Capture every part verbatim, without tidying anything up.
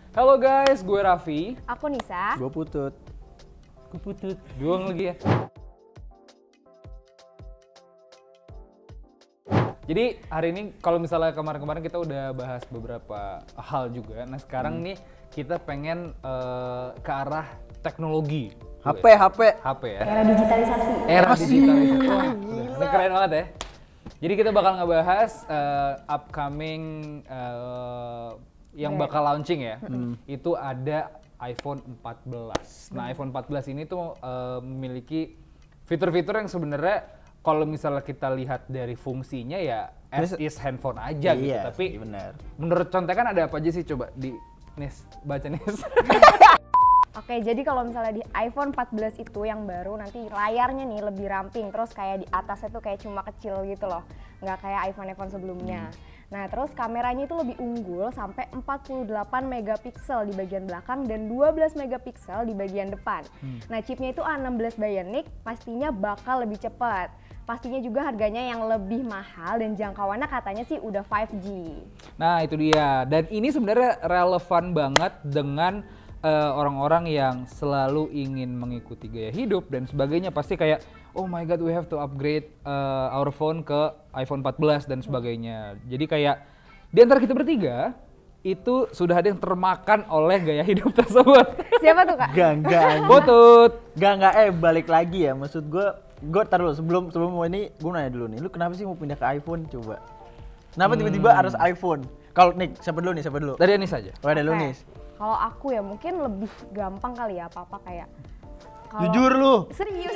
Halo guys, gue Raffi. Aku Nisa. Gue Putut. Gue Putut. Doang lagi ya. Jadi hari ini kalau misalnya kemarin-kemarin kita udah bahas beberapa hal juga. Nah sekarang hmm. nih kita pengen uh, ke arah teknologi. H P, H P. H P ya. Era digitalisasi. Era digitalisasi. Wah, ini keren banget ya. Jadi kita bakal ngebahas uh, upcoming uh, yang yeah. bakal launching ya. Hmm. Itu ada iPhone empat belas. Nah, iPhone empat belas ini tuh uh, memiliki fitur-fitur yang sebenarnya kalau misalnya kita lihat dari fungsinya ya as is handphone aja gitu. Iya, Tapi benar. Menurut contekan ada apa aja sih, coba di Nis, baca Nis. Oke, jadi kalau misalnya di iPhone empat belas itu yang baru nanti layarnya nih lebih ramping, terus kayak di atasnya tuh kayak cuma kecil gitu loh, nggak kayak iPhone-iPhone sebelumnya. Hmm. Nah, terus kameranya itu lebih unggul sampai empat puluh delapan megapiksel di bagian belakang dan dua belas megapiksel di bagian depan. Hmm. Nah, chipnya itu A enam belas Bionic, pastinya bakal lebih cepat. Pastinya juga harganya yang lebih mahal dan jangkauannya katanya sih udah lima G. Nah, itu dia. Dan ini sebenarnya relevan banget dengan uh, orang-orang yang selalu ingin mengikuti gaya hidup dan sebagainya. Pasti kayak, oh my god, we have to upgrade uh, our phone ke iPhone empat belas dan sebagainya. Jadi kayak di antara kita bertiga itu sudah ada yang termakan oleh gaya hidup tersebut. Siapa tuh kak? Gak, gak. Putut. Gak, gak, eh balik lagi ya. Maksud gue, gue tar dulu sebelum sebelum mau ini, gue nanya dulu nih. Lu kenapa sih mau pindah ke iPhone coba? Kenapa hmm. tiba-tiba harus iPhone? Kalau nih, siapa dulu nih, siapa dulu? Dari Anis aja. Oh, ada lu nih. Kalau aku ya mungkin lebih gampang kali ya apa-apa kayak. Kalo... Jujur lu. Serius.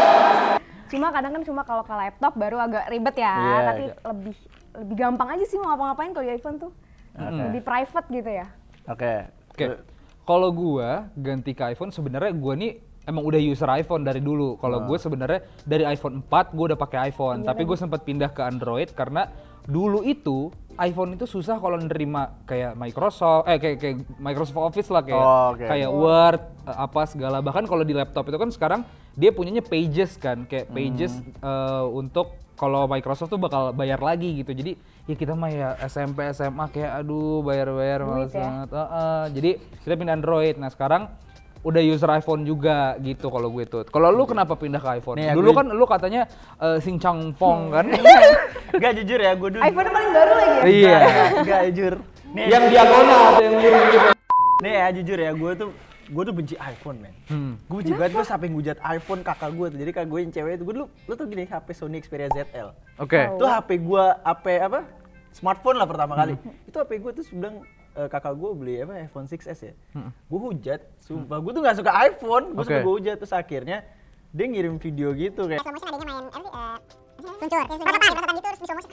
Cuma kadang kan cuma kalau ke laptop baru agak ribet ya, yeah, tapi yeah. lebih lebih gampang aja sih mau ngapa-ngapain kalau di iPhone tuh. Okay. Lebih private gitu ya. Oke. Okay. Oke. Okay. Kalau gua ganti ke iPhone sebenarnya gua nih emang udah user iPhone dari dulu. Kalau oh. gue sebenarnya dari iPhone empat gue udah pakai iPhone, iya, tapi gue sempat pindah ke Android karena dulu itu iPhone itu susah kalau nerima kayak Microsoft, eh kayak, kayak Microsoft Office lah kayak oh, okay. kayak Word apa segala. Bahkan kalau di laptop itu kan sekarang dia punyanya Pages kan, kayak Pages hmm. uh, untuk kalau Microsoft tuh bakal bayar lagi gitu. Jadi ya kita mah ya S M P S M A kayak aduh bayar-bayar males ya? banget. Uh, uh, jadi kita pindah Android. Nah sekarang udah user iPhone juga gitu kalau gue tuh. Kalau lu kenapa pindah ke iPhone? Nih, dulu gue... kan lu katanya uh, Sing Chang Fong kan? Gak jujur ya, gue dulu. iPhone paling baru lagi ya? Iya. Gak jujur. Nih, yang diagonal atau yang miring gitu. Nih ya jujur ya, gue tuh gue tuh benci iPhone men. Hmm. Gue benci banget, gue sampai ngujat iPhone kakak gue tuh. Jadi kakak gue yang cewek itu, gue dulu, lu tuh gini H P Sony Xperia Z L. Oke. Okay. Itu H P gue, H P apa? Smartphone lah pertama kali. Hmm. Itu H P gue tuh sedang Uh, kakak gue beli apa iPhone six S ya, hmm. gue hujat, sumpah, hmm. gue tuh gak suka iPhone, gue okay. suka gue hujat, terus akhirnya dia ngirim video gitu kayak slow motion adanya main, apa sih, uh, seluncur, rata-rata gitu, terus di slow motion,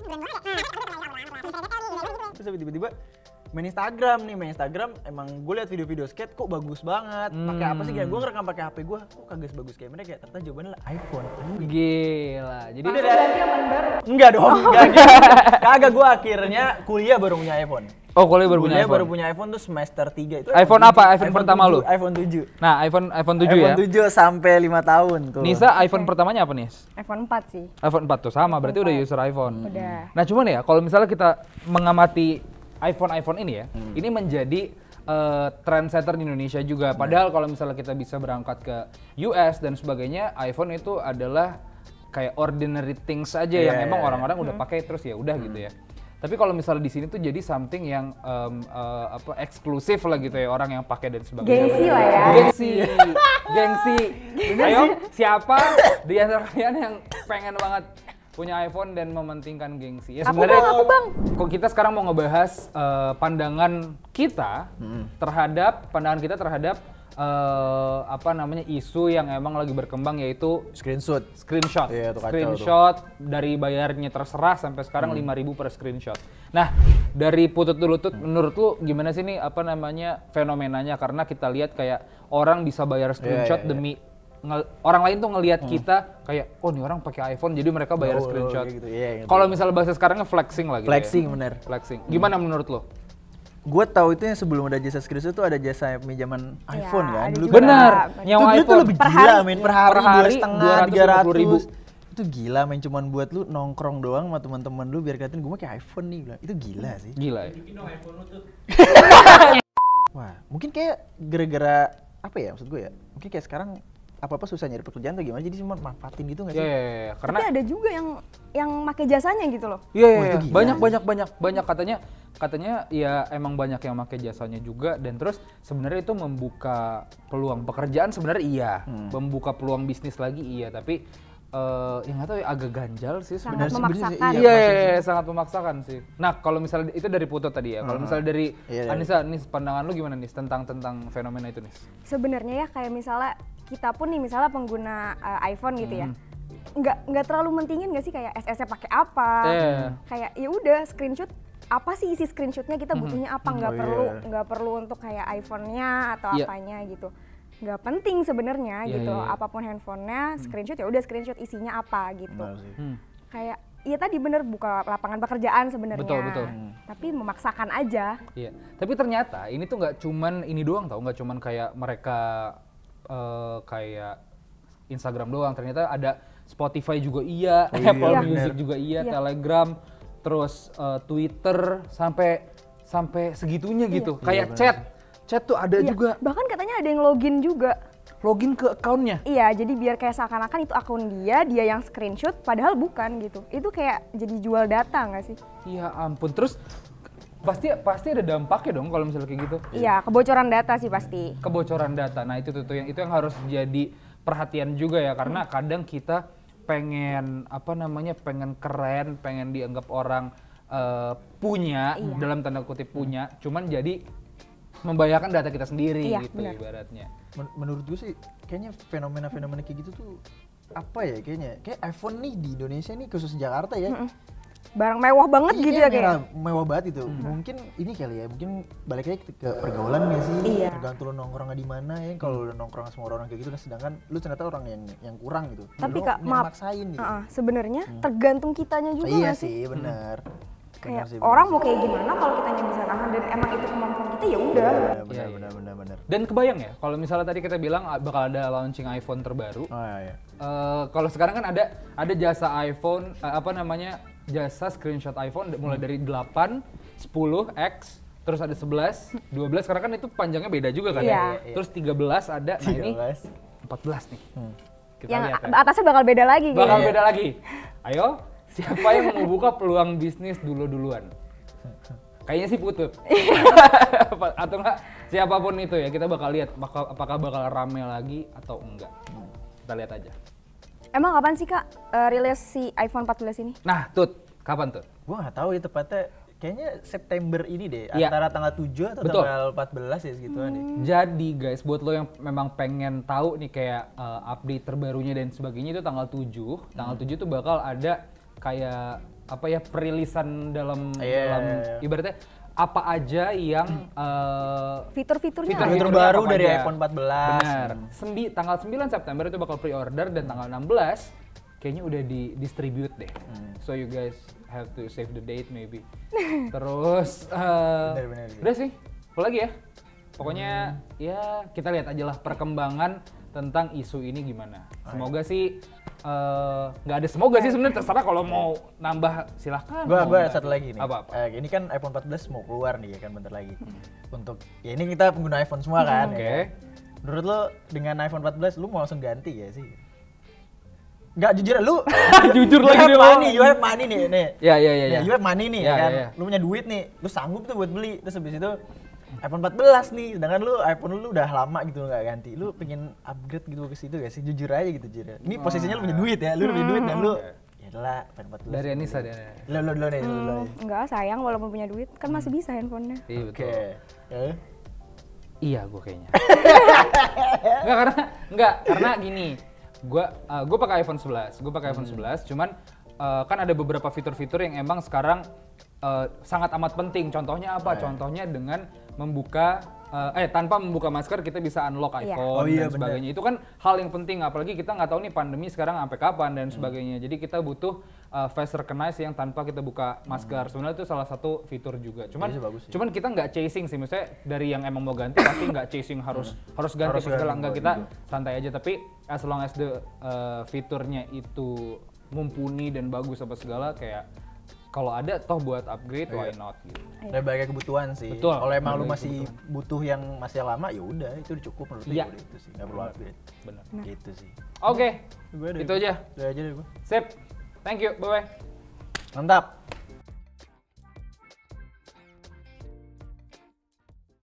terus tiba-tiba main Instagram nih, main Instagram emang gue liat video-video skate kok bagus banget, hmm. pakai apa sih, kayak gue ngerekam pakai H P gue, kok kagak sebagus kayak mereka, ternyata jawabannya lah iPhone. Gila, jadi udah ganti yang baru? Enggak dong, enggak gitu, kagak, gue akhirnya kuliah baru punya iPhone. Oh, kuliah baru punya iPhone. baru punya iPhone tuh semester tiga itu. iPhone apa? iPhone, iPhone pertama tujuh, lu? iPhone tujuh. Nah, iPhone iPhone tujuh ya. iPhone tujuh sampai lima tahun tuh. Nisa iPhone okay. pertamanya apa nih? iPhone empat sih. iPhone empat tuh sama, berarti empat. Udah user iPhone. Udah. Nah, cuman ya kalau misalnya kita mengamati iPhone-iPhone ini ya, hmm. ini menjadi uh, trendsetter di Indonesia juga. Padahal kalau misalnya kita bisa berangkat ke U S dan sebagainya, iPhone itu adalah kayak ordinary things aja yeah, yang emang yeah, orang-orang yeah. udah pakai terus ya udah hmm. gitu ya. Tapi kalau misalnya di sini tuh jadi something yang um, uh, apa eksklusif lah gitu ya, orang yang pakai dan sebagainya. Gengsi lah ya. Gengsi. Gengsi. Ayo, siapa di antara kalian yang pengen banget punya iPhone dan mementingkan gengsi? Ya sebenarnya aku bang, kok kita sekarang mau ngebahas uh, pandangan kita hmm. terhadap pandangan kita terhadap Uh, apa namanya isu yang emang lagi berkembang yaitu screenshot, screenshot, yeah, screenshot dari bayarnya terserah sampai sekarang hmm. lima ribu per screenshot. Nah dari Putut dulu tuh, hmm. menurut lu gimana sih nih apa namanya fenomenanya? Karena kita lihat kayak orang bisa bayar screenshot yeah, yeah, demi yeah. orang lain tuh ngelihat hmm. kita kayak oh nih orang pakai iPhone jadi mereka bayar oh, screenshot. Gitu. Yeah, gitu. Kalau misalnya bahasa sekarangnya flexing lagi. Flexing ya? Bener. Flexing. Gimana hmm. menurut lo? Gue tahu itu yang sebelum ada jasa screenshot tuh ada jasa pinjaman ya, iPhone kan. Dulu bener. Nyawa iPhone itu lebih per gila main per hari, per hari dua setengah tiga ratus ribu. Itu gila main cuman buat lu nongkrong doang sama teman-teman lu biar kelihatin gue pakai iPhone nih. Itu gila sih. Gila ya. Wah, kayak gara-gara apa ya maksud gue ya? Mungkin kayak sekarang apa-apa susah nyari pekerjaan atau gimana, jadi cuma manfaatin gitu nggak sih? Iya, iya, iya. Karena Tapi ada juga yang yang make jasanya gitu loh. Iya, iya, Wah, iya. itu gila banyak sih. banyak banyak banyak katanya katanya ya emang banyak yang pakai jasanya juga, dan terus sebenarnya itu membuka peluang pekerjaan sebenarnya iya, Hmm. membuka peluang bisnis lagi iya, tapi eh yang nggak tahu ya agak ganjal sih Sangat sebenarnya. sih, memaksakan. bener sih, Iya, iya, iya, iya, sangat memaksakan sih. Nah, kalau misalnya itu dari Putut tadi ya, kalau misalnya dari Iya, iya. Anissa, nih pandangan lu gimana nih tentang tentang fenomena itu nih? Sebenarnya ya kayak misalnya kita pun nih misalnya pengguna uh, iPhone gitu ya. Hmm. Nggak nggak terlalu mentingin nggak sih kayak S S-nya pakai apa? Iya. Kayak ya udah screenshot apa sih isi screenshotnya, kita butuhnya apa, nggak Oh, perlu iya. nggak perlu untuk kayak iPhone-nya atau Iya. apanya gitu. Nggak penting sebenarnya Iya, gitu. iya, iya. Apapun handphonenya screenshot ya udah screenshot isinya apa gitu. Benar sih. Hmm. Kayak iya tadi bener buka lapangan pekerjaan sebenarnya. Betul, betul. Tapi memaksakan aja. Iya, tapi ternyata ini tuh nggak cuman ini doang tau, nggak cuman kayak mereka eh, kayak Instagram doang. Ternyata ada Spotify juga iya, Oh iya, Apple Iya. Music bener. juga iya, Iya. Telegram, terus eh, Twitter sampai sampai segitunya gitu. Iya, Kayak bener chat, chat tuh ada Iya, juga bahkan katanya ada yang login juga. login ke account-nya. Iya, jadi biar kayak seakan-akan itu akun dia, dia yang screenshot, padahal bukan gitu. Itu kayak jadi jual data nggak sih? Iya ampun, terus pasti pasti ada dampaknya dong kalau misalnya kayak gitu. Iya, kebocoran data sih pasti. Kebocoran data. Nah itu tuh, tuh yang itu yang harus jadi perhatian juga ya, karena kadang kita pengen apa namanya pengen keren, pengen dianggap orang eh, punya Iya. dalam tanda kutip punya, cuman jadi membahayakan data kita sendiri Iya, gitu benar. ibaratnya. Men- menurut gue sih kayaknya fenomena-fenomena kayak gitu tuh apa ya kayaknya kayak iPhone nih di Indonesia nih khusus Jakarta ya. Barang mewah banget Iya, gitu ya mewah, kayak. mewah banget itu. Mungkin ini kali ya, mungkin balik lagi ke pergaulan nggak sih? Iya. Tergantung lu nongkrongnya di mana ya. Kalau lu nongkrong sama orang kayak gitu, nah sedangkan lu ternyata orang yang yang kurang gitu. Tapi Lu Kak, yang maaf. maksain gitu. Uh-uh, sebenarnya tergantung kitanya juga iya nggak sih? sih, benar. Kayak Benar sih, orang mau kayak gimana kalau kitanya bisa nahan dan emang itu kemampuan kita ya udah. benar, Iya, benar, iya. benar, benar, benar. Dan kebayang ya, kalau misalnya tadi kita bilang ah, bakal ada launching iPhone terbaru. Oh iya. Eh, kalau sekarang kan ada ada jasa iPhone eh, apa namanya jasa screenshot iPhone d- mulai dari delapan, sepuluh, X, terus ada sebelas, dua belas, karena kan itu panjangnya beda juga kan Iya. ya. Iya. Terus tiga belas ada, nah ini tiga belas. empat belas nih. Hmm. Kita Yang lihat a- ya. atasnya bakal beda lagi gitu. Bakal Iya. beda lagi. Ayo, siapa yang mau buka peluang bisnis dulu-duluan? Kayaknya sih Putut. Apa- Atau enggak siapapun itu ya, kita bakal lihat bakal, apakah bakal rame lagi atau enggak. Kita lihat aja. Emang kapan sih Kak eh, rilis si iPhone empat belas ini? Nah, Tut, kapan Tut? Gua nggak tahu ya tepatnya. Kayaknya September ini deh, Iya. antara tanggal tujuh atau Betul. tanggal empat belas ya segituan deh. Jadi guys, buat lo yang memang pengen tahu nih kayak uh, update terbarunya dan sebagainya itu tanggal tujuh. Tanggal tujuh tuh bakal ada kayak apa ya perilisan dalam Iya, dalam iya, iya. ibaratnya apa aja yang uh, Fitur-fiturnya Fitur- lah ya? Fitur Fiturnya baru apa dari aja? iPhone empat belas. Benar. Sembi, tanggal sembilan September itu bakal pre-order dan tanggal enam belas kayaknya udah di distribute deh. So you guys have to save the date maybe. Terus uh, Benar, benar sih. udah sih. Apa lagi ya? Pokoknya ya kita lihat aja lah perkembangan tentang isu ini gimana. Semoga sih eh, nggak ada semoga sih sebenarnya, terserah kalau mau nambah silahkan. Gua mau gua nggak. satu lagi nih. Apa apa? Eh, ini kan iPhone empat belas mau keluar nih ya kan bentar lagi. Untuk ya ini kita pengguna iPhone semua kan. Oke. ya kan? Menurut lo dengan iPhone empat belas lu mau langsung ganti ya sih? Enggak jujur lu. Jujur you lagi have dia money, ngomong. you have money nih nih. Ya ya ya Nih, ya. you have money nih Ya, ya kan. ya, ya. Lu punya duit nih, lu sanggup tuh buat beli. Terus habis itu iPhone empat belas nih, sedangkan lu iPhone lu udah lama gitu nggak ganti. Lu pengen upgrade gitu ke situ gak sih? Jujur aja gitu, jujur. Ini posisinya lu punya duit ya, lu punya duit dan lu ya lah iPhone empat belas. Dari Anissa dari. Lo lo lo nih, lo lo. nih. Enggak, sayang walaupun punya duit kan masih bisa handphonenya. Iya Oke. betul. Ya. Iya gue kayaknya. Enggak karena enggak karena gini. Gua uh, gua pakai iPhone sebelas. Gue pakai iPhone sebelas, cuman uh, kan ada beberapa fitur-fitur yang emang sekarang uh, sangat amat penting. Contohnya apa? Oh, iya. Contohnya dengan membuka uh, eh tanpa membuka masker kita bisa unlock Iya. iPhone Oh, iya, dan sebagainya. Itu kan hal yang penting, apalagi kita nggak tahu nih pandemi sekarang sampai kapan dan sebagainya. Jadi kita butuh uh, face recognize yang tanpa kita buka masker. Sebenarnya itu salah satu fitur juga. Cuman Iya sih, bagus sih. cuman kita nggak chasing sih, maksudnya dari yang emang mau ganti pasti nggak chasing harus harus ganti Harus apa segala, ganti, enggak, oh, kita gitu. santai aja. Tapi as long as the uh, fiturnya itu mumpuni dan bagus apa segala, kayak kalau ada toh buat upgrade why Iya. not gitu. Dari berbagai kebutuhan sih. Betul. Kalau emang lu Berbagai masih butuh yang masih lama ya udah itu udah cukup menurut Iya. gue itu sih. Enggak perlu upgrade. Benar. Gitu sih. Oke. Gue ada- Itu aja. Udah aja deh gue. Sip. Thank you. Bye bye. Mantap.